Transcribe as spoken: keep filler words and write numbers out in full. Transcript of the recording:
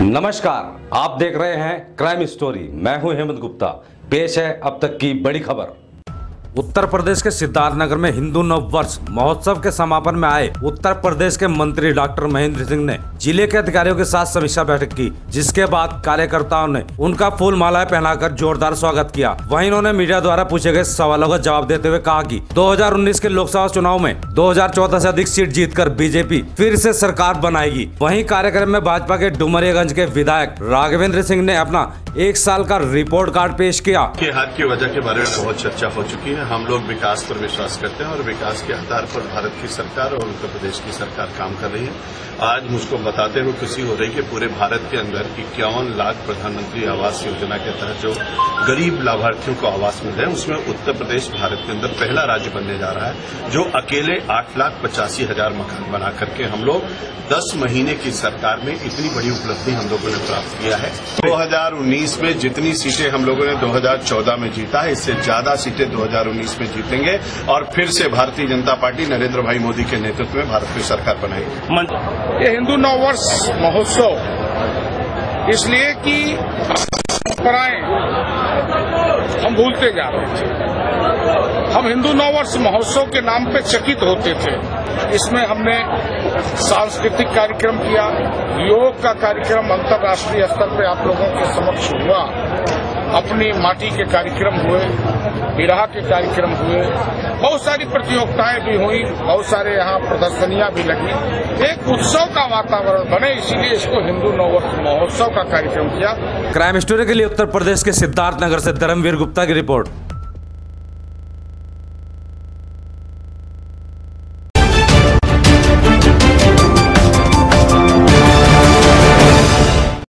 नमस्कार, आप देख रहे हैं क्राइम स्टोरी। मैं हूं हेमंत गुप्ता। पेश है अब तक की बड़ी खबर। उत्तर प्रदेश के सिद्धार्थनगर में हिंदू नव वर्ष महोत्सव के समापन में आए उत्तर प्रदेश के मंत्री डॉक्टर महेंद्र सिंह ने जिले के अधिकारियों के साथ समीक्षा बैठक की, जिसके बाद कार्यकर्ताओं ने उनका फूल मालाएं पहनाकर जोरदार स्वागत किया। वहीं उन्होंने मीडिया द्वारा पूछे गए सवालों का जवाब देते हुए कहा कि दो हज़ार उन्नीस के लोकसभा चुनाव में दो हज़ार चौदह से अधिक सीट जीतकर बीजेपी फिर से सरकार बनाएगी। वहीं कार्यक्रम में भाजपा के डुमरियागंज के विधायक राघवेंद्र सिंह ने अपना एक साल का रिपोर्ट कार्ड पेश किया। के हाथ की वजह के बारे में बहुत चर्चा हो चुकी है। हम लोग विकास पर विश्वास करते हैं और विकास के आधार पर भारत की सरकार और उत्तर प्रदेश की सरकार काम कर रही है। आज मुझको बताते हुए खुशी हो रही है कि पूरे भारत के अंदर इक्यावन लाख प्रधानमंत्री आवास योजना के तहत जो गरीब लाभार्थियों को आवास मिल रहे हैं, उसमें उत्तर प्रदेश भारत के अंदर पहला राज्य बनने जा रहा है जो अकेले आठ लाख पचासी हजार मकान बना करके हम लोग दस महीने की सरकार में इतनी बड़ी उपलब्धि हम लोगों ने प्राप्त किया है। दो हज़ार उन्नीस में जितनी सीटें हम लोगों ने दो हज़ार चौदह में जीता है, इससे ज्यादा सीटें दो हज़ार उन्नीस में जीतेंगे और फिर से भारतीय जनता पार्टी नरेंद्र भाई मोदी के नेतृत्व में भारत की सरकार बनाएगी। ये हिंदू नववर्ष महोत्सव इसलिए कि परंपराएं हम भूलते जा रहे थे। हम हिंदू नववर्ष महोत्सव के नाम पे चकित होते थे। इसमें हमने सांस्कृतिक कार्यक्रम किया, योग का कार्यक्रम अंतर्राष्ट्रीय स्तर पे आप लोगों के समक्ष हुआ, अपनी माटी के कार्यक्रम हुए, विरह के कार्यक्रम हुए, बहुत सारी प्रतियोगिताएं भी हुई, बहुत सारे यहाँ प्रदर्शनियां भी लगी। एक उत्सव का वातावरण बने, इसीलिए इसको हिंदू नववर्ष महोत्सव का कार्यक्रम किया। क्राइम स्टोरी के लिए उत्तर प्रदेश के सिद्धार्थनगर से धर्मवीर गुप्ता की रिपोर्ट।